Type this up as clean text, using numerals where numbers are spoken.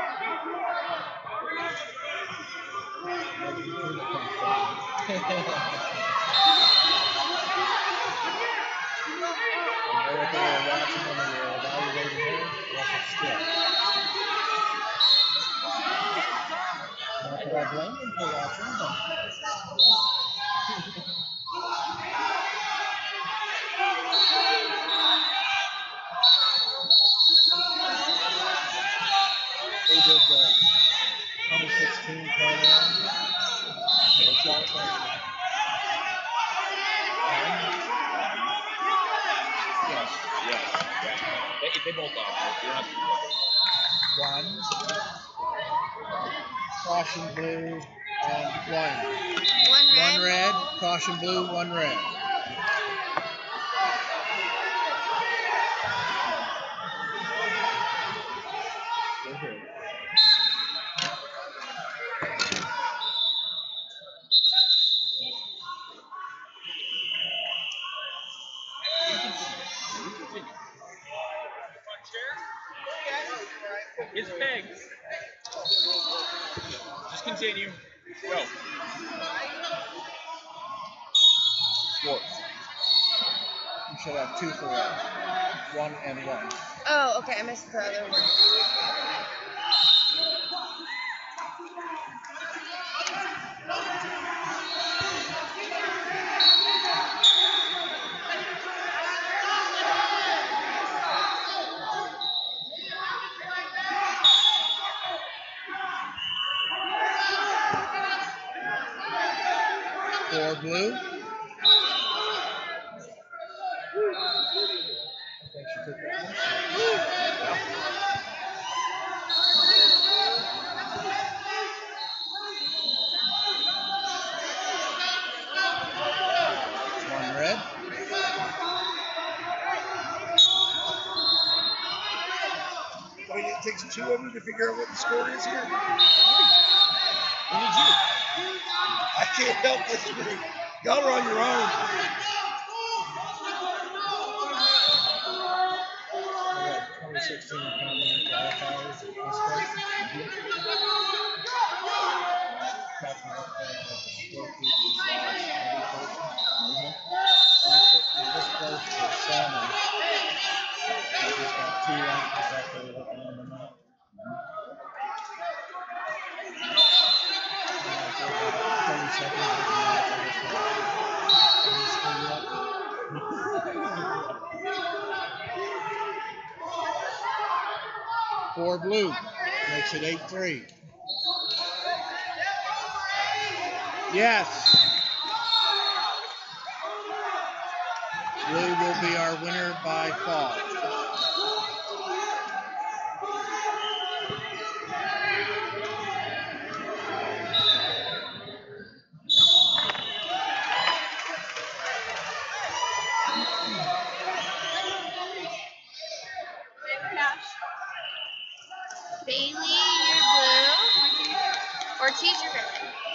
Not that I blame them for watching, but they did the 2016 Pan-Am. Yes. They both are. One. Caution blue and one. One red. Caution blue, one red. His pegs. Just continue. Go. Sports. You should have two for red. One and one. Oh, okay. I missed the other one. Four blue. I think she took that one. One red. Wait, it takes two of them to figure out what the score is here? We need you. I can't help this group. Y'all are on your own. 2016 Pan-Am qualifiers in this place. Captain of the sport people's last this place for salmon. I just got two right exactly looking on the map. Four blue makes it 8-3. Yes. Blue will be our winner by far. Bailey, you're blue. Ortiz, you're red.